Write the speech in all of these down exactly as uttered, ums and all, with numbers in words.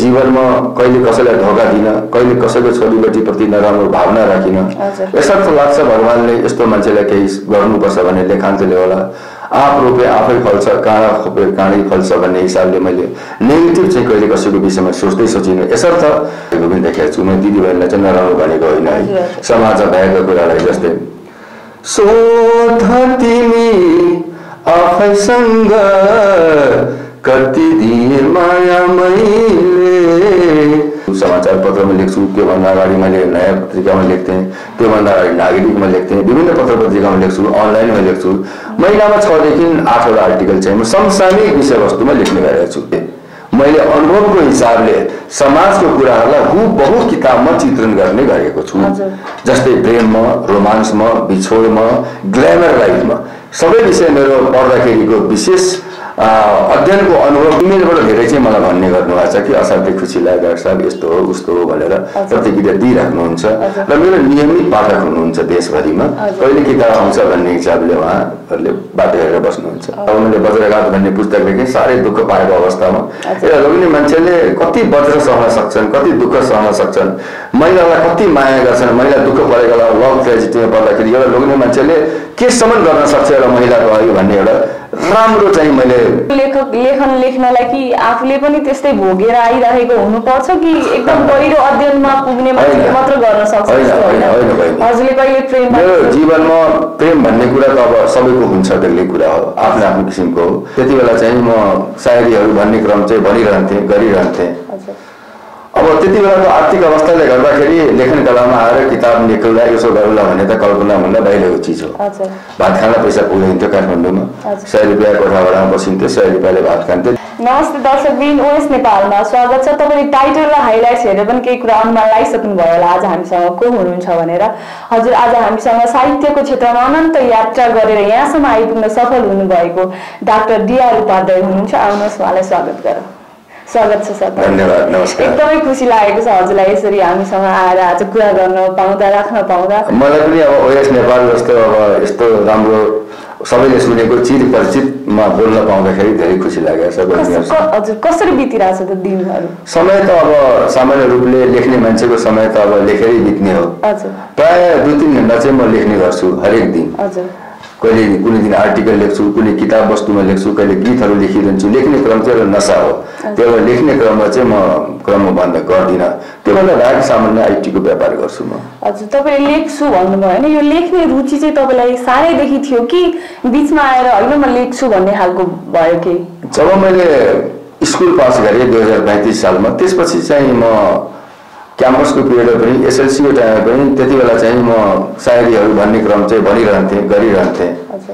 जीवनमा कहिले कसैलाई धोका दिन, कहिले कसैको छोरीबेटीप्रति नराम्रो भावना राखिन। यसर्थ लाग्छ भगवानले यस्तो मान्छेलाई केही गर्नुपर्छ भने लेखान्तले होला, आप रोपे आफै फल्छ, काँडा खोपे काँडै फल्छ भन्ने हिसाबले मैले नेगेटिभ चाहिँ कहिले कसैको विषयमा सोच्दै सोचिनँ। यसर्थ पनि देखेको छु, म दिदीबहिनीलाई चाहिँ नराम्रो भनेको होइन है, समाजमा भएको कुरालाई। जस्तै सोध तिमी आफैसँग कति दिए माया मैले, समाचार पत्रमा लेख्छु, त्योभन्दा अगाडि मैले नयाँ पत्रिकामा लेख्थेँ, त्योभन्दा अगाडि नागरिकमा लेख्थेँ, विभिन्न पत्र पत्रिकामा लेख्छु, अनलाइनमा लेख्छु। महिनामा छदेखि आठवटा आर्टिकल चाहिँ म समसामयिक विषयवस्तुमा लेख्ने गरेको छु। मैले अनुभवको हिसाबले समाजको कुराहरूलाई हुबहु किताबमा चित्रण गर्ने गरेको छु। जस्तै प्रेममा, रोमान्समा, बिछोडमा, ग्ल्यामर लाइफमा सबै विषय मेरो पढ्दाखेरिको विशेष अध्ययनको अनुभव इमेलबाट धेरै चाहिँ मलाई भन्ने गर्नुभएको छ कि असाध्यै खुसी लाग्यो डाक्टर साहब, यस्तो हो उस्तो हो भनेर प्रतिक्रिया दिइराख्नुहुन्छ। र मेरो नियमित पाठक हुनुहुन्छ देशभरिमा, कहिले किताब आउँछ भन्ने हिसाबले उहाँहरूले बाटो हेरेर बस्नुहुन्छ। अब मैले वज्रघात भन्ने पुस्तक लेखेँ, साह्रै दुःख पाएको अवस्थामा। एउटा लोग्ने मान्छेले कति वज्र सहन सक्छन्, कति दुःख सहन सक्छन्, महिलालाई कति माया गर्छन्, महिला दुःख परेकोलाई लभ ट्रेजेडीमा पर्दाखेरि एउटा लोग्ने मान्छेले केसम्म गर्न सक्छ एउटा महिलाको अघि भन्ने एउटा राम्रो चाहिँ मैले लेखक लेखन लेख्नलाई कि आफूले पनि त्यस्तै भोगेर आइरहेको हुनुपर्छ कि एकदम गहिरो अध्ययनमा पुग्ने मान्छेले मात्र गर्न सक्छ? हजुरले कहिले प्रेम, मेरो जीवनमा प्रेम भन्ने कुरा त अब सबैको हुन्छ, बेग्लै कुरा हो, आफ्नो आफ्नो किसिमको हो। त्यति बेला चाहिँ म सायरीहरू भन्ने क्रम चाहिँ भनिरहन्थेँ, गरिरहन्थेँ। अब त्यति बेलाको आर्थिक अवस्थाले गर्दाखेरि लेखन कलामा आएर किताब लेखौला, यसो गरौला भन्ने त कल्पना भन्दा बाहिरको चिज हो। भात खान पैसा पुगिन्थ्यो काठमाडौँमा, सय रुपियाँ कोठा भाडामा बसिन्थ्यो, सय रुपियाँले भात खान्थ्यो। नमस्ते दर्शकबिन, ओएस नेपालमा स्वागत छ। तपाईँले टाइटल र हाइलाइट्स हेरेर पनि केही कुरा अनुमान लगाइसक्नु भयो होला आज हामीसँग को हुनुहुन्छ भनेर। हजुर आज हामीसँग साहित्यको क्षेत्रमा अनन्त यात्रा गरेर यहाँसम्म आइपुग्न सफल हुनुभएको डाक्टर डीआर उपाध्याय हुनुहुन्छ। आउनुहोस् उहाँलाई स्वागत गरौँ। स्वागत छ सर। धन्यवाद, नमस्कार। एकदमै खुसी लागेको छ हजुरलाई यसरी हामीसँग आएर आज कुरा गर्न पाउँदा, राख्न पाउँदा। मलाई पनि अब ओएस नेपाल जस्तो अब यस्तो राम्रो सबैले सुनेको चिर परिचितमा बोल्न पाउँदाखेरि धेरै खुसी लागेको छ। हजुर कसरी बितिरहेछ त दिनहरू? समय त अब सामान्य रूपले लेख्ने मान्छेको समय त अब लेखेरै बित्ने हो। प्राय दुई तिन घन्टा चाहिँ म लेख्ने गर्छु हरेक दिन। कहिले कुनै दिन आर्टिकल लेख्छु, कुनै किताब वस्तुमा लेख्छु, कहिले गीतहरू लेखिरहन्छु। लेख्ने क्रम चाहिँ एउटा नसा हो, त्यो भएर लेख्ने क्रममा चाहिँ म क्रम बन्द गर्दिनँ। त्योभन्दा बाहेक सामान्य आइटीको व्यापार गर्छु म। हजुर तपाईँले लेख्छु भन्नुभयो होइन, यो लेख्ने रुचि चाहिँ तपाईँलाई सानैदेखि थियो कि बिचमा आएर होइन म लेख्छु भन्ने खालको भयो कि? जब मैले स्कुल पास गरेँ दुई हजार पैँतिस सालमा, त्यसपछि चाहिँ म क्याम्पसको पिरियडमा पनि एसएलसीको टाइममा पनि त्यति बेला चाहिँ म सायरीहरू भन्ने क्रम चाहिँ भनिरहन्थेँ, गरिरहन्थेँ।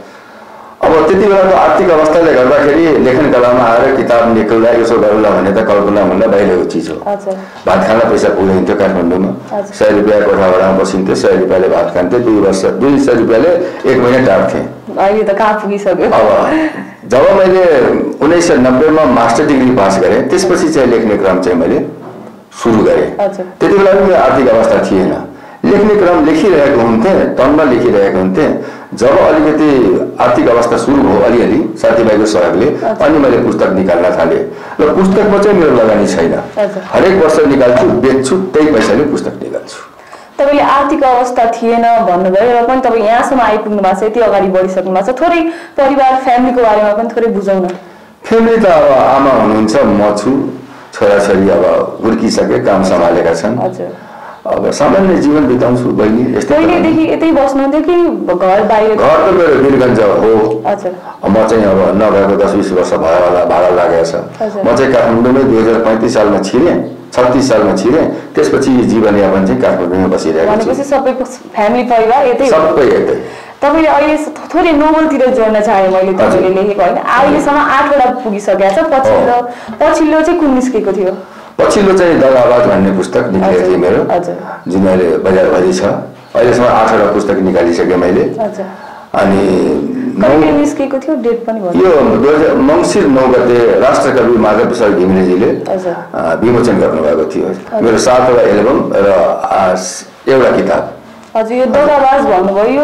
अब त्यति बेलाको आर्थिक अवस्थाले गर्दाखेरि लेखन कलामा आएर किताब लेखौला, यसो गरौला भन्ने त कल्पना भन्दा बाहिरको चिज हो। भात खान पैसा पुगिन्थ्यो काठमाडौँमा, सय रुपियाँ कोठा भाडामा बसिन्थ्यो, सय रुपियाँले भात खान्थ्यो। दुई वर्ष दुई सय रुपियाँले एक महिना टाढ्थेँ। अहिले त कहाँ पुगिसक्यो। अब जब मैले उन्नाइस सय नब्बेमा मास्टर डिग्री पास गरेँ, त्यसपछि चाहिँ लेख्ने क्रम चाहिँ मैले सुरु गरेँ। त्यति बेला पनि आर्थिक अवस्था थिएन, लेख्ने क्रम लेखिरहेको हुन्थेँ, तन्मा लेखिरहेको हुन्थेँ। जब अलिकति आर्थिक अवस्था सुरु भयो अलिअलि साथीभाइको सहयोगले, अनि मैले पुस्तक निकाल्न थालेँ। र पुस्तकमा चाहिँ मेरो लगानी छैन, हरेक वर्ष निकाल्छु, बेच्छु, त्यही पैसाले पुस्तक निकाल्छु। तपाईँले आर्थिक अवस्था थिएन भन्नुभयो र पनि तपाईँ यहाँसम्म आइपुग्नु भएको छ, यति अगाडि बढिसक्नु भएको छ। थोरै परिवार फ्यामिलीको बारेमा पनि थोरै बुझाउन। फ्यामिली त अब आमा हुनुहुन्छ, म छु, छोराछोरी अब हुर्किसके, काम सम्हालेका छन्। अब सामान्य जीवन बिताउँछु। बहिनी पहिलेदेखि यतै बस्नुहुन्थ्यो कि घर बाहिर? घर त मेरो वीरगञ्ज हो। म चाहिँ अब नगएको दस बिस वर्ष भयो होला, भाडा लागेको छ। म चाहिँ काठमाडौँमै दुई हजार पैँतिस सालमा छिरेँ, छत्तिस सालमा छिरेँ। त्यसपछि जीवनयापन चाहिँ काठमाडौँमै बसिरहेको छु। सबैको फ्यामिली परिवार यतै? सबै यतै। तपाईँले अहिले थोरै नोभलतिर जोड्न चाहे मैले तपाईँले लेखेको होइन, अहिलेसम्म आठवटा पुगिसकेको छ। पछिल्लो पछिल्लो चाहिँ कुन निस्केको थियो? पछिल्लो चाहिँ दगाबाज भन्ने पुस्तक निस्केको थियो मेरो, जुन अहिले बजारभरि छ। अहिलेसम्म आठवटा पुस्तक निकालिसकेँ मैले। अनि निस्केको थियो डेट पनि यो दुई हजार मङ्सिर नौ गते राष्ट्रकवि माधव प्रसाद घिमिरेजीले विमोचन गर्नुभएको थियो। मेरो सातवटा एल्बम र एउटा किताब। हजुर यो दगाबाज भन्नुभयो, यो चाहिँ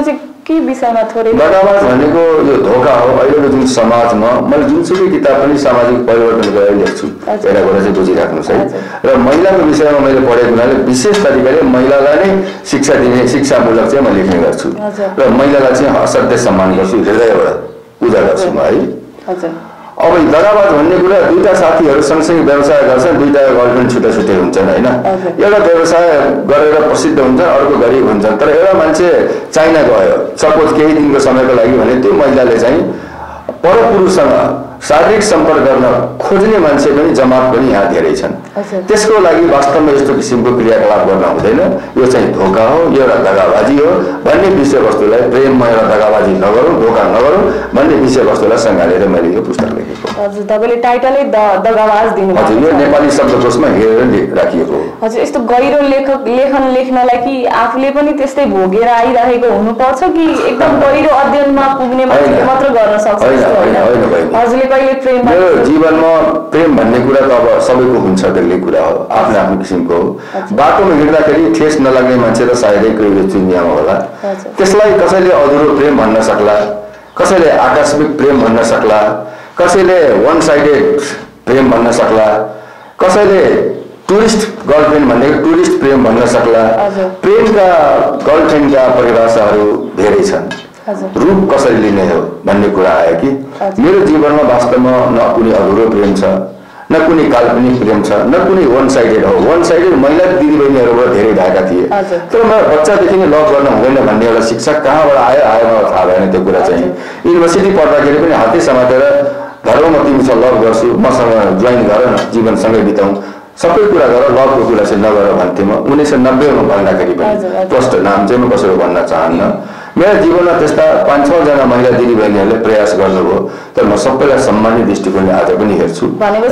के विषयमा थोरै दगाबाज भनेको यो धोका हो। अहिलेको जुन समाजमा मैले जुनसुकै किताब पनि सामाजिक परिवर्तन गरेर लेख्छु, एउटा कुरा चाहिँ बुझिराख्नुहोस् है। र महिलाको विषयमा मैले पढेको हुनाले विशेष तरिकाले महिलालाई नै शिक्षा दिने शिक्षामूलक चाहिँ म लेख्ने गर्छु र महिलालाई चाहिँ असाध्यै सम्मान गर्छु, हृदयबाट पूजा गर्छु म है। अब दगाबाज भन्ने कुरा दुईटा साथीहरू सँगसँगै व्यवसाय गर्छन्, दुईटा गर्लफ्रेन्ड छुट्टा छुट्टै हुन्छन् होइन। एउटा व्यवसाय गरेर प्रसिद्ध हुन्छ, अर्को गरिब हुन्छन्। तर एउटा मान्छे चाइना गयो सपोज केही दिनको समयको लागि भने त्यो महिलाले चाहिँ परपुरुषसँग शारीरिक सम्पर्क गर्न खोज्ने मान्छे पनि जमात पनि यहाँ धेरै छन्। त्यसको लागि वास्तवमा यस्तो किसिमको क्रियाकलाप गर्न हुँदैन, यो चाहिँ धोका हो, यो एउटा दगाबाजी हो भन्ने विषयवस्तुलाई प्रेममा एउटा दगाबाजी नगरौँ, धोका नगरौँ भन्ने विषयवस्तुलाई सँगालेर मैले यो पुस्तक लेखेको। हजुर तपाईँले टाइटलै दगाबाज दिनु हजुर, यो नेपाली शब्दकोशमा हेरेर राखिएको हो। हजुर, यस्तो गहिरो लेखक लेखन लेख्नलाई कि आफूले पनि त्यस्तै भोगेर आइरहेको हुनुपर्छ कि एकदम गहिरो अध्ययनमा पुग्ने मान्छेले मात्र गर्न सक्छ? हजुरले कहिले प्रेम मेरो जीवनमा प्रेम भन्ने कुरा त अब सबैको हुन्छ, बेग्लै कुरा हो, आफ्नो आफ्नो किसिमको हो। बाटोमा हिँड्दाखेरि ठेस नलाग्ने मान्छे त सायदै कोही दुनियाँमा होला। त्यसलाई कसैले अधुरो प्रेम भन्न सक्ला, कसैले आकस्मिक प्रेम भन्न सक्ला, कसैले वान साइडेड प्रेम भन्न सक्ला, कसैले टुरिस्ट गर्लफ्रेन्ड भनेको टुरिस्ट प्रेम भन्न सक्ला। प्रेमका गर्लफ्रेन्डका परिभाषाहरू धेरै छन्। रूप कसरी लिने हो भन्ने कुरा आयो कि मेरो जीवनमा वास्तवमा न कुनै अधुरो प्रेम छ, न कुनै काल्पनिक प्रेम छ, न कुनै वान साइडेड हो। वान साइडेड महिला दिदीबहिनीहरूबाट धेरै भएका थिए, तर म बच्चादेखि नै लभ गर्न हुँदैन भन्ने एउटा शिक्षा कहाँबाट आयो आयो मलाई थाहा भएन। त्यो कुरा चाहिँ युनिभर्सिटी पढ्दाखेरि पनि हातै समातेर घरमा म तिमीसँग लभ गर्छु, मसँग जोइन गर न, जीवनसँगै बिताउँ, सबै कुरा गर, लभको कुरा चाहिँ नगर भन्थेँ म। उन्नाइस सय नब्बेमा भन्दाखेरि पनि प्रष्ट नाम चाहिँ म कसैको भन्न चाहन्न। मेरो जीवनमा त्यस्ता पाँच छजना महिला दिदीबहिनीहरूले प्रयास गर्नुभयो, तर म सबैलाई सम्मानित दृष्टिकोणले आज पनि हेर्छु।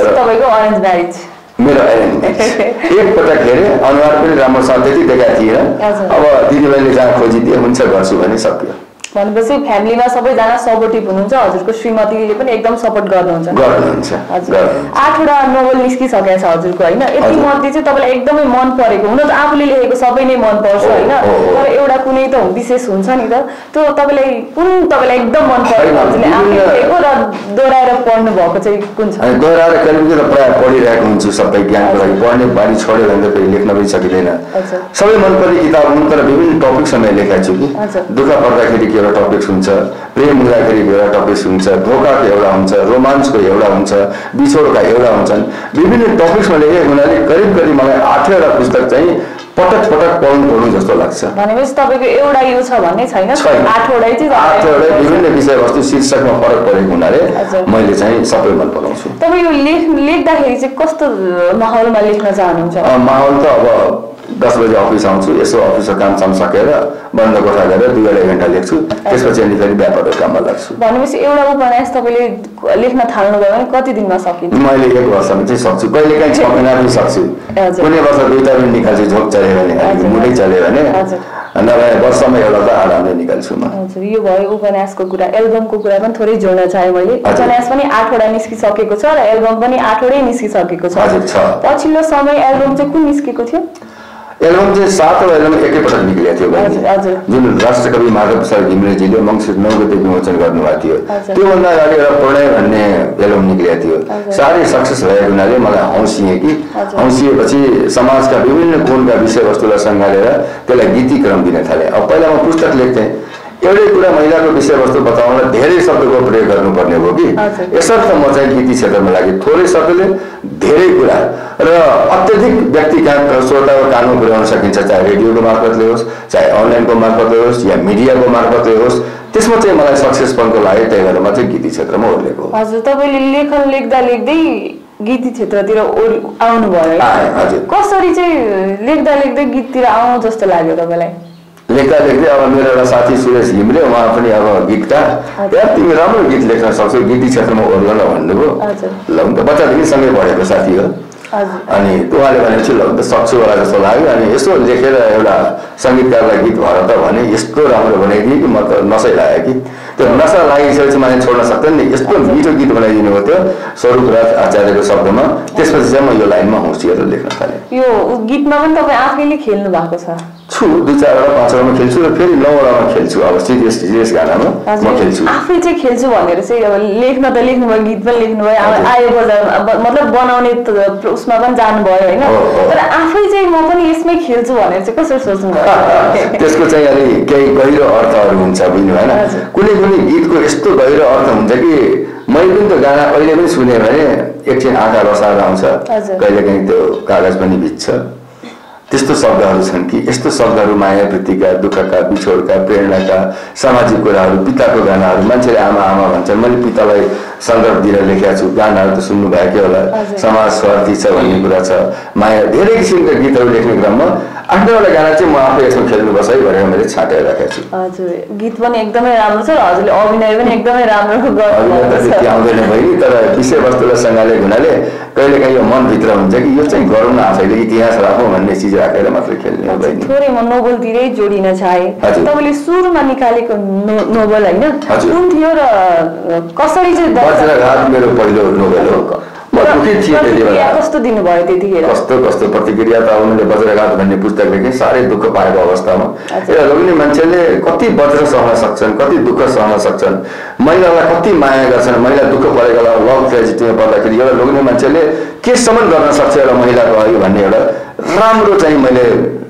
मेरो एरेन्ज म्यारेज एकपटक हेरेँ, अनुहार पनि राम्रोसँग त्यति देखाएको थिएन। अब दिदीबहिनीले जहाँ खोजिदिए हुन्छ गर्छु भने सक्यो। भनेपछि फ्यामिलीमा सबैजना सपोर्टिभ हुनुहुन्छ, हजुरको श्रीमतीले पनि एकदम सपोर्ट गर्नुहुन्छ गर्नुहुन्छ हजुर। आठवटा नोभल निस्किसकेको छ हजुरको होइन, यति मध्ये चाहिँ तपाईँलाई एकदमै मन परेको, हुन त आफूले लेखेको सबै नै मन पर्छ होइन, तर एउटा कुनै त विशेष हुन्छ नि त, त्यो तपाईँलाई कुन तपाईँलाई एकदम मन परेको हजुरले आफूले लेखेको र दोहोऱ्याएर पढ्नु भएको चाहिँ कुन छ? दोहोऱ्याएर कहिले त प्रायः पढिरहेको हुन्छु, सबै ज्ञानको लागि पढ्ने बानी छोड्यो भने त फेरि लेख्न पनि सकिँदैन। सबै मनपर्ने किताब हुन्, तर विभिन्न टपिकसँग लेखेको छु कि दुःख पर्दाखेरि एउटा टपिक्स हुन्छ, प्रेम हुँदाखेरि एउटा टपिक्स हुन्छ, धोकाको एउटा हुन्छ, रोमान्सको एउटा हुन्छ, बिछोडका एउटा हुन्छन्, विभिन्न टपिक्समा लेखेको हुनाले करिब करिब मलाई आठवटा पुस्तक चाहिँ पटक पटक पढ्नु पढ्नु जस्तो लाग्छ। भनेपछि तपाईँको एउटा यो छ भन्ने छैन, आठवटै चाहिँ आठवटै विभिन्न विषयवस्तु शीर्षकमा फरक परेको हुनाले मैले चाहिँ सबै मन पराउँछु। तपाईँ यो लेख लेख्दाखेरि चाहिँ कस्तो माहौलमा लेख्न चाहनुहुन्छ? माहौल त अब दस बजे अफिस आउँछु, यसो अफिसको काम साम सकेर बन्द कोठा गरेर दुई अढाई घन्टा लेख्छु, त्यसपछि अनि फेरि व्यापारको काममा लाग्छु। भनेपछि एउटा उपन्यास तपाईँले लेख्न थाल्नुभयो भने कति दिनमा सकिन्छ? मैले एक वर्षमा चाहिँ सक्छु, कहिले काहीँ छ महिना पनि सक्छु, कुनै वर्ष दुईवटा पनि निकाल्छु, झोक चल्यो भने, मुटै चल्यो भने, नभए वर्षमा एउटा त आरामले निकाल्छु म। हजुर, यो भयो उपन्यासको कुरा। एल्बमको कुरा पनि थोरै जोड्न चाहे मैले। उपन्यास पनि आठवटा निस्किसकेको छ र एल्बम पनि आठवटै निस्किसकेको छ। पछिल्लो समय एल्बम चाहिँ कुन निस्केको थियो? एल्बम चाहिँ सातवटा एल्बम एकैपटक निक्लिएको थियो, जुन राष्ट्रकवि माधव प्रसाद घिमिरेजीले मङ्सिर नौ गते विमोचन गर्नुभएको थियो। त्योभन्दा अगाडि एउटा प्रणय भन्ने एल्बम निक्लिएको थियो, साह्रै सक्सेस भएको हुनाले मलाई हौसिएँ कि हौसिएपछि समाजका विभिन्न कोणका विषयवस्तुलाई सँगालेर त्यसलाई गीतीक्रम दिन थालेँ। अब पहिला म पुस्तक लेख्थेँ, एउटै कुरा महिलाको विषयवस्तु बताउन धेरै शब्दको प्रयोग गर्नुपर्ने हो कि यसर्थ म चाहिँ गीती क्षेत्रमा लागेँ। थोरै शब्दले धेरै कुरा र अत्यधिक व्यक्ति कहाँ श्रोताको कानमा पुर्याउन सकिन्छ, चाहे रेडियोको मार्फतले होस्, चाहे अनलाइनको मार्फतले होस् या मिडियाको मार्फतले होस्, त्यसमा चाहिँ मलाई सक्सेसफुलको लागि त्यही भएर म चाहिँ गीती क्षेत्रमा ओर्लेको। हजुर, तपाईँले लेखन लेख्दा लेख्दै गीती क्षेत्रतिर आउनु भयो, कसरी चाहिँ लेख्दा लेख्दै गीततिर आउनु जस्तो लाग्यो तपाईँलाई? लेख्दा लेख्दै अब मेरो एउटा साथी सुरेश घिमिरे, उहाँ पनि अब गीतकार, यार तिमी राम्रो गीत लेख्न सक्छौ, गीती क्षेत्रमा ओर्लन भन्नुभयो। ल त बच्चादेखि सँगै पढेको साथी हो, अनि उहाँले भनेपछि ल त सक्छु होला जस्तो लाग्यो। अनि यसो लेखेर एउटा सङ्गीतकारलाई गीत भएर त भने यस्तो राम्रो बनाइदिए कि म त नसै लाग्यो कि त्यो नसा लागिसकेपछि मान्छे छोड्न सक्दैन नि। यस्तो मिठो गीत बनाइदिनु भयो त्यो स्वरूपराज आचार्यको शब्दमा। त्यसपछि चाहिँ म यो लाइनमा होसिएर लेख्न थालेँ। यो गीतमा पनि तपाईँ आफैले खेल्नु भएको छ? छु, दुई चारवटा पाँचवटामा खेल्छु र फेरि नौवटामा खेल्छु। अब सिरियस सिरियस गानामा म खेल्छु। आफै चाहिँ खेल्छु भनेर चाहिँ अब लेख्न त लेख्नुभयो, गीत पनि लेख्नुभयो, अब आयो बजारमा मतलब बनाउने उसमा पनि जानुभयो होइन, तर आफै चाहिँ म पनि यसमै खेल्छु भनेर चाहिँ कसरी सोच्नुभयो? त्यसको चाहिँ अलि केही गहिरो अर्थहरू हुन्छ बुझ्नु भएन। कुनै कुनै गीतको यस्तो गहिरो अर्थ हुन्छ कि मैले पनि त्यो गाना अहिले पनि सुने भने एकछिन आँखा रसाएर आउँछ, कहिलेकाहीँ त्यो कागज पनि भिज्छ। त्यस्तो शब्दहरू छन् कि यस्तो शब्दहरू माया प्रीतिका, दुःखका, बिछोडका, प्रेरणाका, सामाजिक कुराहरू, पिताको गानाहरू। मान्छेले आमा आमा भन्छन्, मैले पितालाई सन्दर्भ दिएर लेखेको छु। गानाहरू त सुन्नु भएकै होला, समाज स्वार्थी छ भन्ने कुरा छ, माया, धेरै किसिमका गीतहरू लेख्ने क्रममा आठ नौवटा गाना चाहिँ म आफै यसमा खेल्नुपर्छ है भनेर मैले छाटेर राखेको छु। हजुर, गीत पनि एकदमै राम्रो छ र हजुरले अभिनय पनि एकदमै राम्रो गर्नुहुन्छ। त्यति आउँदैन बहिनी, तर विषयवस्तुलाई सँगाले हुनाले कहिलेकाहीँ यो मनभित्र हुन्छ कि यो चाहिँ गरौँ न आफैले, इतिहास राखौँ भन्ने चिज राखेर मात्रै खेल्ने हो बहिनी। थोरै म नोबलतिरै जोडिन चाहे। तपाईँले सुरुमा निकालेको नोबल होइन कुन थियो र कसरी चाहिँ? वज्रघात मेरो पहिलो नोबल हो। म दुखी थिएँ त्यति बेला। कस्तो दिनुभयो त्यतिखेर? कस्तो कस्तो प्रतिक्रिया त उनले वज्रघात भन्ने पुस्तक लेखे, साह्रै दुःख पाएको अवस्थामा। एउटा लोग्ने मान्छेले कति वज्र सहन सक्छन्, कति दुःख सहन सक्छन्, महिलालाई कति माया गर्छन्, महिला दुःख परेकोलाई लभ ट्रेजेडीमा पर्दाखेरि एउटा लोग्ने मान्छेले केसम्म गर्न सक्छ एउटा महिलाको अघि भन्ने एउटा राम्रो चाहिँ मैले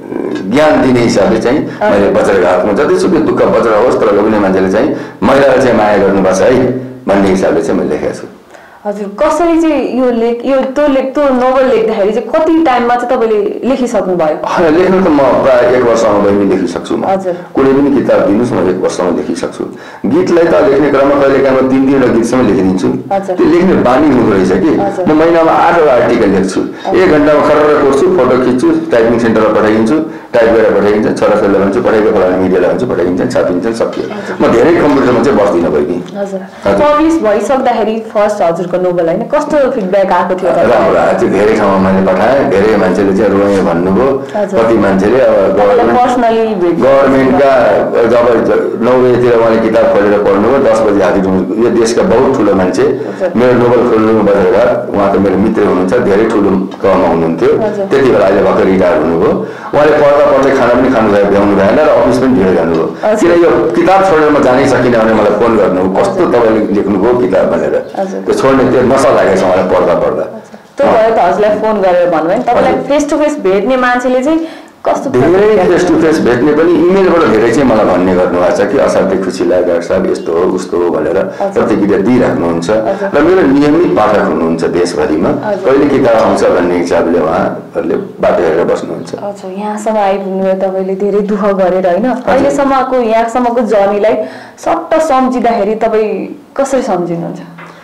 ज्ञान दिने हिसाबले चाहिँ मैले वज्रघातमा जतिसुकै दुःख वज्र होस् तर लोग्ने मान्छेले चाहिँ महिलालाई चाहिँ माया गर्नुपर्छ है भन्ने हिसाबले चाहिँ मैले लेखेको छु। हजुर, कसरी चाहिँ यो लेख यो त्यो लेख त्यो नोभल लेख्दाखेरि चाहिँ कति टाइममा चाहिँ तपाईँले लेखिसक्नु भयो? लेख्नु त म प्रायः एक वर्षमा बहिनी लेखिसक्छु। म कुनै पनि किताब दिनुहोस् म एक वर्षमा लेखिसक्छु। गीतलाई त लेख्ने क्रममा कहिलेकाहीँ म तिन तिनवटा गीतसम्म लेखिदिन्छु। त्यो लेख्ने बानी हुँदो रहेछ कि म महिनामा आठवटा आर्टिकल लेख्छु, एक घन्टामा खरेर कोर्छु, फोटो खिच्छु, टाइपिङ सेन्टरमा पठाइदिन्छु, टाइप गरेर पठाइदिन्छ, छोराछोरीलाई भन्छु पठाइको फलाने मिडियालाई भन्छु पठाइदिन्छन्, छापिन्छन्, सकियो। म धेरै कम्प्युटरमा चाहिँ बस्दिनँ बहिनी। पब्लिस भइसक्दाखेरि फर्स्ट हजुरको नोभल होइन कस्तो फिडब्याक आएको थियो? राम्रो आएको थियो, धेरै ठाउँमा मैले पठाएँ, धेरै मान्छेले चाहिँ रोएँ भन्नुभयो। कति मान्छेले अब गभर्मेन्टका जब नौ बजीतिर उहाँले किताब खोलेर पढ्नुभयो, दस बजी हाजिर हुनु, यो देशका बहुत ठुलो मान्छे मेरो नोभल खोल्नु बजारघाट, उहाँ त मेरो मित्र हुनुहुन्छ, धेरै ठुलो तहमा हुनुहुन्थ्यो त्यति बेला, अहिले भर्खर रिटायर हुनुभयो। उहाँले पढ्दा पढ्दै खाना पनि खानु भयो, भ्याउनु भएन र अफिस पनि ढिलो जानुभयो। किन यो किताब छोडेर म जानै सकिनँ भने मलाई फोन गर्नु, कस्तो तपाईँले लेख्नुभयो किताब भनेर। त्यो छोड्ने त्यो नसा लागेको छ मलाई पढ्दा पढ्दा। त्यो भयो त हजुरलाई फोन गरेर भन्नुभयो नि, तपाईँलाई फेस टु फेस भेट्ने मान्छेले चाहिँ कस्तो? धेरै फेस टु फेस भेट्ने पनि इमेलबाट धेरै चाहिँ मलाई भन्ने गर्नुभएको छ कि असाध्यै खुसी लाग्यो डाक्टर साहब, यस्तो हो उस्तो हो भनेर प्रतिक्रिया दिइराख्नुहुन्छ र मेरो नियमित पाठक हुनुहुन्छ देशभरिमा, कहिले किताब आउँछ भन्ने हिसाबले उहाँहरूले बाटो हेरेर बस्नुहुन्छ। अच्छा, यहाँसम्म आइपुग्नुभयो तपाईँले धेरै दुःख गरेर होइन, अहिलेसम्मको यहाँसम्मको जर्नीलाई सट्ट सम्झिँदाखेरि तपाईँ कसरी सम्झिनुहुन्छ?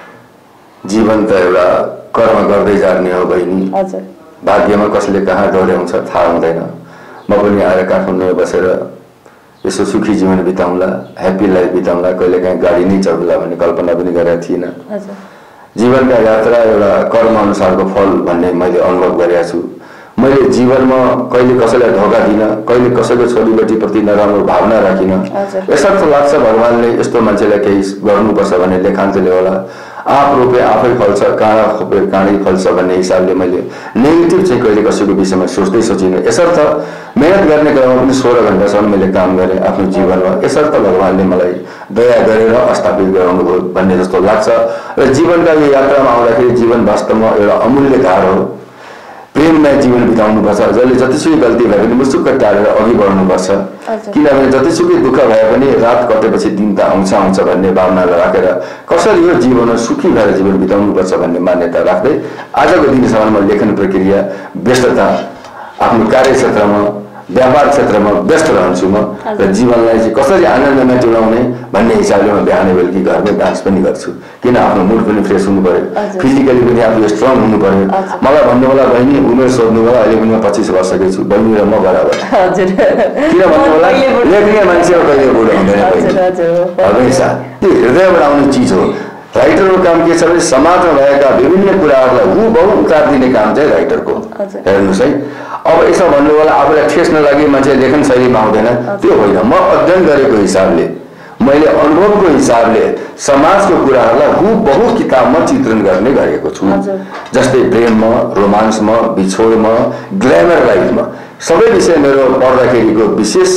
जीवन त एउटा कर्म गर्दै जाने हो बहिनी। हजुर, भाग्यमा कसले कहाँ डोर्याउँछ थाहा हुँदैन। म पनि आएर काठमाडौँमा बसेर यसो सुखी जीवन बिताउँला, ह्याप्पी लाइफ बिताउँला, कहिलेकाहीँ गाडी नै चढ्ला भन्ने कल्पना पनि गरेको थिइनँ। जीवनका यात्रा एउटा कर्म अनुसारको फल भन्ने मैले अनुभव गरेको छु। मैले जीवनमा कहिले कसैलाई धोका दिनँ, कहिले कसैको छोरीबेटीप्रति नराम्रो भावना राखिनँ। यसर्थ लाग्छ भगवान्ले यस्तो मान्छेलाई केही गर्नुपर्छ भन्ने लेखान्तले होला, आफ रोपे आफै फल्छ, काँडा खोपे काँडै फल्छ भन्ने हिसाबले मैले नेगेटिभ चाहिँ कहिले कसैको विषयमा सोच्दै सोचिनँ। यसर्थ मेहनत गर्ने क्रममा पनि सोह्र घन्टासम्म मैले काम गरेँ आफ्नो जीवनमा। यसर्थ भगवान्ले मलाई दया गरेर स्थापित गराउनु भयो भन्ने जस्तो लाग्छ। र जीवनका यो यात्रामा आउँदाखेरि जीवन वास्तवमा एउटा अमूल्य धार हो। प्रेममय जीवन बिताउनुपर्छ, जसले जतिसुकै गल्ती भए पनि मुसुक्क टालेर अघि बढ्नुपर्छ, किनभने जतिसुकै दुःख भए पनि रात कटेपछि दिन त आउँछ आउँछ भन्ने भावनालाई राखेर कसरी यो जीवनमा सुखी भएर जीवन बिताउनुपर्छ भन्ने मान्यता राख्दै आजको दिनसम्म म लेखन प्रक्रिया व्यस्तता आफ्नो कार्यक्षेत्रमा व्यापार क्षेत्रमा व्यस्त रहन्छु म र जीवनलाई चाहिँ कसरी आनन्दमय तुल्याउने भन्ने हिसाबले म बिहानै बेलुकी घरमै डान्स पनि गर्छु, किन आफ्नो मुड पनि फ्रेस हुनु पर्यो, फिजिकली पनि आफू स्ट्रङ हुनु पर्यो। मलाई भन्नु होला बहिनी उमेर सोध्नु होला, अहिले पनि म पच्चिस वर्षकै छु, बहिनी र म बराबर। किन भन्नु होला, लेख्ने मान्छे कहिले बुढो हुँदैन बहिनी, हमेसा त्यो हृदयबाट आउने चिज हो। राइटरको काम के छ भने समाजमा भएका विभिन्न कुराहरूलाई हुबहु उतारिदिने काम चाहिँ राइटरको। हेर्नुहोस् है, अब यसो भन्नु होला आफूलाई ठेस नलागे मान्छे लेखन शैलीमा आउँदैन, त्यो होइन। म अध्ययन गरेको हिसाबले, म मैले अनुभवको हिसाबले समाजको कुराहरूलाई हुबहु किताबमा चित्रण गर्ने गरेको छु। जस्तै प्रेममा, रोमान्समा, बिछोडमा, ग्ल्यामर लाइफमा सबै विषय मेरो पढ्दाखेरिको विशेष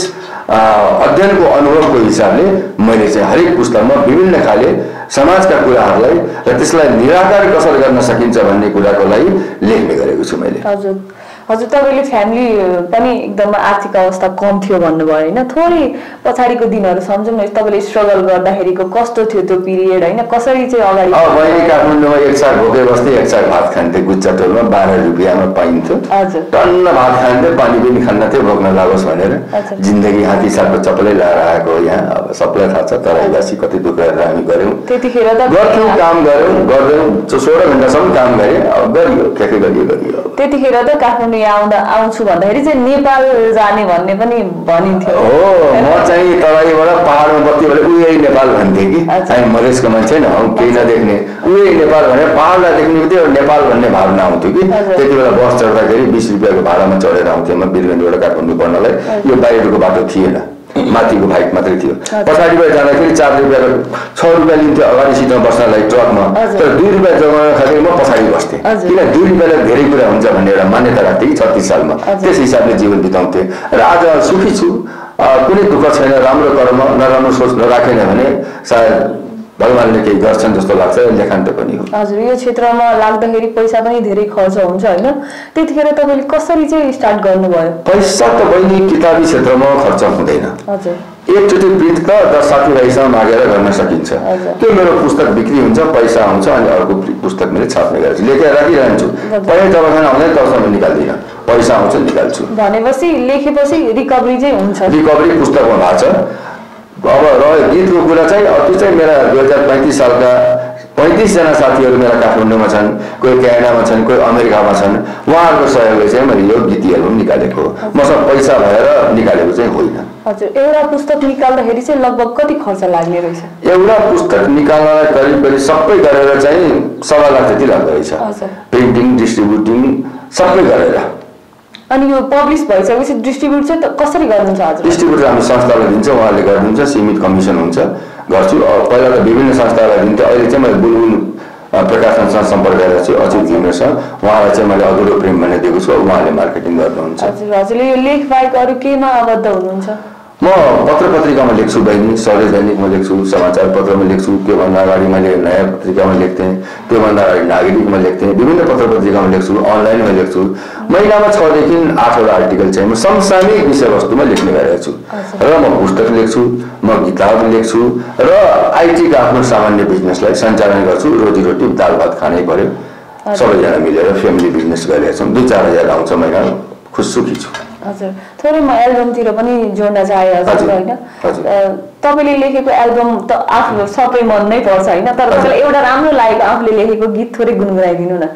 अध्ययनको अनुभवको हिसाबले मैले चाहिँ हरेक पुस्तकमा विभिन्न खाले समाजका कुराहरूलाई र त्यसलाई निराकार कसरी गर्न सकिन्छ भन्ने कुराको लागि लेख्ने गरेको छु मैले। हजुर हजुर तपाईले फ्यामिली पनि एकदम आर्थिक अवस्था कम थियो भन्नुभयो हैन, थोरै पछाडीको दिनहरु सम्झौँ न, तपाईले स्ट्रगल गर्दाखेरिको कस्तो थियो त्यो पिरियड हैन, कसरी चाहिँ अगाडि? अब मैले काठमाडौँमा एक साग भोकै बस्थे, एक साग भात खान्थे, गुच्चा टोलमा बाह्र रुपियाँमा पाइन्थ्यो। हजुर टन्न भात खान्थे, पानी पनि खान्न थियो भोग्न लागोस् भनेर। जिन्दगी हात्ती सागको चप्पलै लगाएर आएको यहाँ, अब सबलाई थाहा छ तराईवासी कति दुःख गरेर हामी गऱ्यौँ। त्यतिखेर त गर्थ्यौँ, काम गऱ्यौँ, गर्दैौँ, सोह्र घण्टासम्म काम गरेँ, अब गरियो के के गरियो गरियो। त्यतिखेर त काठमाडौँ आउँदा आउँछु भन्दाखेरि चाहिँ नेपाल जाने भन्ने पनि भनिन्थ्यो। हो, म चाहिँ तराईबाट पहाडमा बत्ती भने उही नेपाल भन्थे कि हामी मधेसको मान्छे न हौ, केही नदेख्ने उही नेपाल भनेर पहाडलाई देख्ने बित्तिकै नेपाल भन्ने भावना आउँथ्यो कि। त्यति बेला बस चढ्दाखेरि बिस रुपियाँको भाडामा चढेर आउँथ्यो म बिरगञ्जबाट काठमाडौँ पढ्नलाई। यो बाहिरको बाटो थिएन, माथिको बाइक मात्रै थियो। पछाडिबाट जाँदाखेरि चार रुपियाँको छ रुपियाँ लिन्थ्यो अगाडि सिटमा बस्नलाई ट्रकमा, तर दुई रुपियाँ जमाउन खातिर म पछाडि बस्थेँ, किन दुई रुपियाँलाई धेरै कुरा हुन्छ भन्ने एउटा मान्यता राख्थेँ कि छत्तिस सालमा। त्यस हिसाबले जीवन बिताउँथेँ र आज सुखी छु, कुनै दुःख छैन। राम्रो कर्म नराम्रो सोच नराखेन भने सायद भगवानले केही गर्छन् जस्तो लाग्छ, लेखान्त पनि हो। हजुर यो क्षेत्रमा लाग्दाखेरि पैसा पनि धेरै खर्च हुन्छ हैन, त्यतिखेर तपाईले कसरी चाहिँ स्टार्ट गर्नुभयो? पैसा त बहिनी किताबी क्षेत्रमा खर्च हुँदैन। हजुर एकचोटि प्रिन्ट त दस साथीभाइसँग मागेर गर्न सकिन्छ। त्यो मेरो पुस्तक बिक्री हुन्छ, पैसा आउँछ, अनि अर्को पुस्तक मैले छाप्ने गर्छु, लेखेर राखिरहन्छु। पहिला जबसम्म आउँदैन तबसम्म निकाल्दिनँ, पैसा आउँछ निकाल्छु। भनेपछि लेखेपछि रिकभरी चाहिँ हुन्छ? रिकभरी पुस्तकमा भएको छ। अब रह्यो गीतको कुरा चाहिँ त्यो चाहिँ मेरा दुई हजार पैँतिस सालका पैँतिसजना साथीहरू मेरा काठमाडौँमा छन्, कोही क्यानाडामा छन्, कोही अमेरिकामा छन्। उहाँहरूको सहयोगले चाहिँ मैले यो गीत एल्बम निकालेको, मसँग पैसा भएर निकालेको चाहिँ होइन। हजुर एउटा पुस्तक निकाल्दाखेरि चाहिँ लगभग कति खर्च लाग्ने रहेछ? एउटा पुस्तक निकाल्नलाई करिब करिब सबै गरेर चाहिँ सवा लाख जति लाग्दो रहेछ, प्रिन्टिङ डिस्ट्रिब्युटिङ सबै गरेर। अनि यो पब्लिस भइसकेपछि डिस्ट्रिब्युट चाहिँ कसरी गर्नुहुन्छ? हजुर डिस्ट्रिब्युटर हामी संस्थालाई दिन्छ, उहाँले गरिदिन्छ, सीमित कमिसन हुन्छ, गर्छु। पहिला त विभिन्न संस्थालाई दिन्थेँ, अहिले चाहिँ मैले बुलबुल प्रकाशनसँग सम्पर्क गरेर छु, अजित घिमिरेसँग, उहाँलाई चाहिँ मैले अधुरो प्रेम भन्ने दिएको छु, उहाँले मार्केटिङ गर्नुहुन्छ। हजुर हजुरले यो लेख बाहेक अरू केमा आबद्ध हुनुहुन्छ? म पत्र पत्रिकामा लेख्छु बहिनी, सरोज दैनिकमा लेख्छु, समाचार पत्रमा लेख्छु, त्योभन्दा अगाडि मैले नयाँ पत्रिकामा लेख्थेँ, त्योभन्दा अगाडि नागरिकमा लेख्थेँ, विभिन्न पत्र पत्रिकामा लेख्छु, अनलाइनमा लेख्छु। महिनामा छदेखि आठवटा आर्टिकल चाहिँ म समसामयिक विषयवस्तुमा लेख्ने गरेको छु र म पुस्तक लेख्छु, म किताब लेख्छु र आइटीका आफ्नो सामान्य बिजनेसलाई सञ्चालन गर्छु। रोजीरोटी दाल भात खानै पर्यो, सबैजना मिलेर फ्यामिली बिजनेस गरेका छौँ, दुई चार हजार आउँछ महिना, खुसुखी छु। हजुर थोरै म एल्बमतिर पनि जोड्न चाहे हजुर हैन, तपाईले लेखेको एल्बम त आफू सबै मन नै पर्छ हैन, तर तपाईलाई एउटा राम्रो लागेको आफूले लेखेको गीत थोरै गुनगुनाइदिनु न।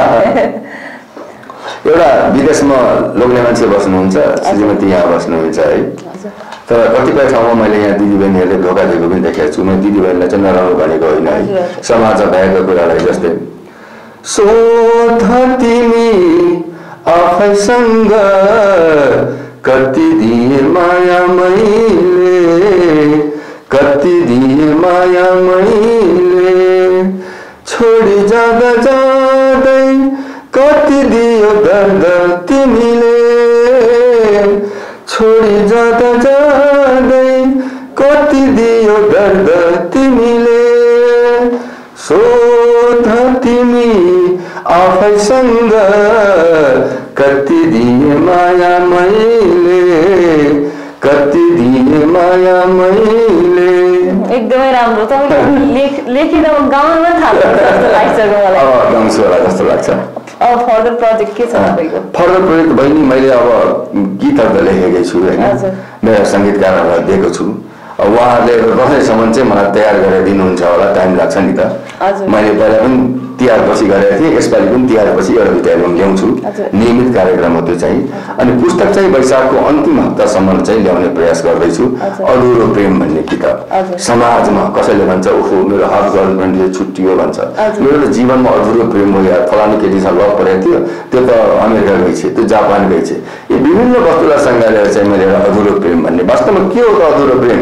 एउटा विदेशमा लोग्ने मान्छे बस्नुहुन्छ, श्रीमती यहाँ बस्नुहुन्छ है, तर कतिपय ठाउँमा मैले यहाँ दिदीबहिनीहरूले धोका दिएको पनि देखेको छु। म दिदीबहिनीलाई चाहिँ नराम्रो भनेको होइन है, समाजमा भएको कुरालाई। जस्तै सोध तिमी आफैसँग कति दिए माया मैले, कति दिए माया मैले, छोडी जाँदा जाँदै कति दियो दर्द तिमीले, छोडी जाँदा जाँदै कति दियो दर्द तिमीले, सोध तिमी आफैसँग कति दिए माया मैले, कति दिए माया मैले। एकदमै राम्रो, तपाईले लेख लेखेर गाउन पनि थाल्नु जस्तो लाग्छ मलाई। अब गाउँछु होला जस्तो लाग्छ। अब फर्दर प्रोजेक्ट के छ तपाईको? फर्दर प्रोजेक्ट बहिनी मैले अब गीतहरू त लेखेकै छु हैन, मेरो संगीतकारहरूलाई दिएको छु। उहाँहरूले दसैँसम्म चाहिँ मलाई तयार गरेर दिनुहुन्छ होला, टाइम लाग्छ नि त। मैले पहिला पनि तिहार पछि गरेको थिएँ, यसपालि पनि तिहार पछि एउटा दुईटा एल्बम ल्याउँछु, नियमित कार्यक्रम हो त्यो चाहिँ। अनि पुस्तक चाहिँ वैशाखको अन्तिम हप्तासम्म चाहिँ ल्याउने प्रयास गर्दैछु। अधुरो प्रेम भन्ने किताब। समाजमा कसैले भन्छ ओहो मेरो हाफ गर्लफ्रेन्डले छुट्टियो भन्छ, मेरो त जीवनमा अधुरो प्रेम हो यार, फलानु केटीसँग लभ परेको थियो, त्यो त अमेरिका गएछ, त्यो जापान गएछ। यी विभिन्न वस्तुलाई सँगालेर चाहिँ मैले एउटा अधुरो प्रेम भन्ने, वास्तवमा के हो त अधुरो प्रेम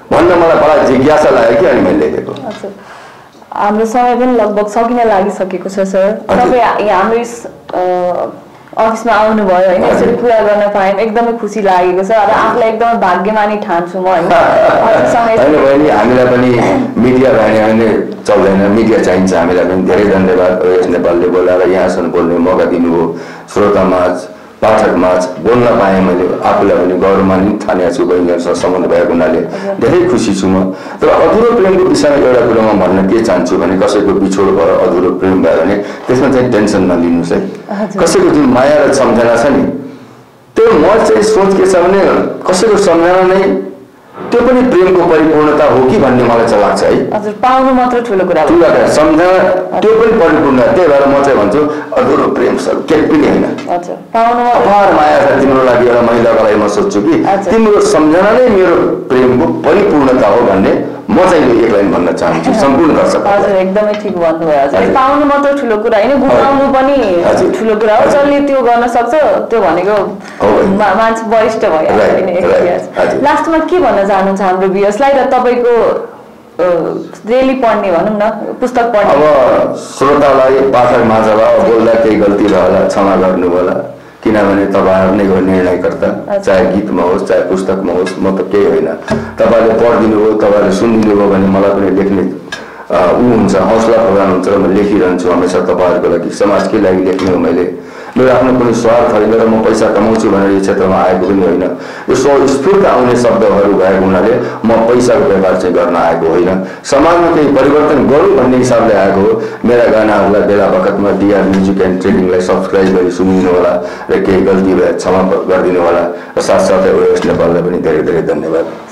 भन्न मलाई बडा जिज्ञासा लाग्यो कि अनि मैले लेखेको। हजुर हाम्रो समय पनि लगभग सकिन लागिसकेको छ सर। तपाईँ यहाँ हाम्रो अफिसमा आउनुभयो होइन, यसरी कुरा गर्न पायौँ एकदमै खुसी लागेको छ र आफूलाई एकदमै भाग्यमानी ठान्छु म होइन। होइन बहिनी हामीलाई पनि मिडिया भएन भने चल्दैन, मिडिया चाहिन्छ हामीलाई पनि। धेरै धन्यवाद ओएस नेपालले बोलाएर यहाँसम्म बोल्ने मौका दिनुभयो। श्रोतामाझ पाठकमाझ बोल्न पाएँ मैले, आफूलाई पनि गौरवमान्वित ठानेको छु बहिनीहरूसँग सम्बन्ध भएको हुनाले धेरै खुसी छु म। तर अधुरो प्रेमको विषयमा एउटा कुरा म भन्न के चाहन्छु भने कसैको बिछोड भएर अधुरो प्रेम भयो भने त्यसमा चाहिँ टेन्सन नलिनुहोस् है। कसैको जुन माया र सम्झना छ नि त्यो म चाहिँ सोच के छ भने कसैको सम्झना नै त्यो पनि प्रेमको परिपूर्णता हो कि भन्ने मलाई चाहिँ लाग्छ है। हजुर पाउनु मात्र ठुलो कुरा हो, ठुलो कुरा सम्झना त्यो पनि परिपूर्ण। त्यही भएर म चाहिँ भन्छु अधुरो प्रेम सब केही पनि होइन। हजुर पाउनु अपार माया छ तिम्रो लागि एउटा महिलाको लागि म सोच्छु कि तिम्रो सम्झना नै मेरो प्रेमको परिपूर्णता हो भन्ने म चाहिँ यो एक लाइन भन्न चाहन्छु सम्पूर्ण दर्शक। हजुर एकदमै ठिक भन्नुभयो। हजुर पाउनु मात्र ठुलो कुरा होइन, गुमाउनु पनि ठुलो कुरा हो। जसले त्यो गर्न सक्छ त्यो भनेको मान्छे वरिष्ठ भयो। लास्टमा के भन्न चाहनुहुन्छ हाम्रो व्युअर्सलाई र तपाईँको रेली पढ्ने भनौँ न पुस्तक पढ्ने? अब श्रोतालाई पाठक माझलाई बोल्दा केही गल्ती भयो क्षमा गर्नु होला, किनभने तपाईँहरू नै हो निर्णयकर्ता। चाहे गीतमा होस् चाहे पुस्तकमा होस्, म त केही होइन। तपाईँले पढिदिनु हो, तपाईँले सुनिदिनु हो भने मलाई पनि लेख्ने ऊ हुन्छ, हौसला प्रदान हुन्छ र म लेखिरहन्छु हमेसा तपाईँहरूको लागि। समाजकै लागि लेख्ने हो मैले, मेरो आफ्नो कुनै स्वार्थ होइन र म पैसा कमाउँछु भनेर यो क्षेत्रमा आएको पनि होइन। यो स्वस्फूर्त आउने शब्दहरू भएको हुनाले म पैसाको व्यापार चाहिँ गर्न आएको होइन, समाजमा केही परिवर्तन गरौँ भन्ने हिसाबले आएको हो। मेरा गानाहरूलाई बेला बखतमा डिआर म्युजिक एन्ड ट्रेडिङलाई सब्सक्राइब गरी सुनिदिनु होला र केही गल्ती भए क्षमा गरिदिनु होला र साथसाथै ओएस नेपाललाई पनि धेरै धेरै धन्यवाद।